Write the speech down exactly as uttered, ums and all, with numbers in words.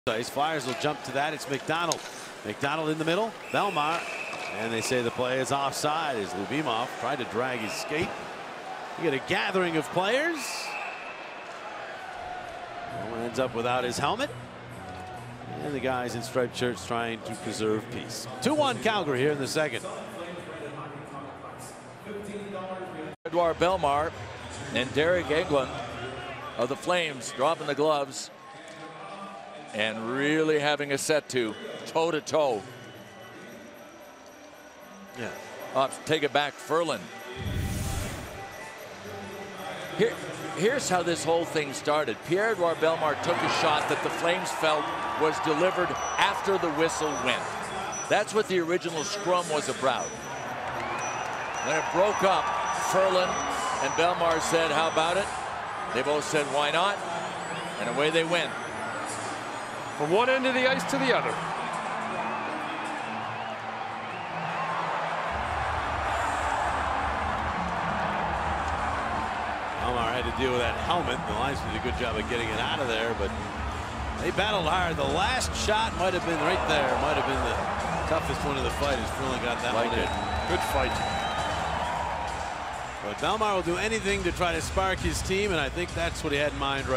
Flyers will jump to that. It's McDonald. McDonald in the middle. Bellemare. And they say the play is offside as Lyubimov tried to drag his skate. You get a gathering of players. One ends up without his helmet. And the guys in striped shirts trying to preserve peace. two one Calgary here in the second. Edouard Bellemare and Derek Engelland of the Flames dropping the gloves and really having a set to toe to toe. Yeah. Up, take it back, Ferland. Here, here's how this whole thing started. Pierre-Edouard Bellemare took a shot that the Flames felt was delivered after the whistle went. That's what the original scrum was about. When it broke up, Ferland and Bellemare said, how about it? They both said, why not? And away they went. From one end of the ice to the other. Bellemare had to deal with that helmet. The linesman did a good job of getting it out of there, but they battled hard. The last shot might have been right there. Might have been the toughest one of the fight as Ferland got that like one in. it. Good fight. But Bellemare will do anything to try to spark his team, and I think that's what he had in mind right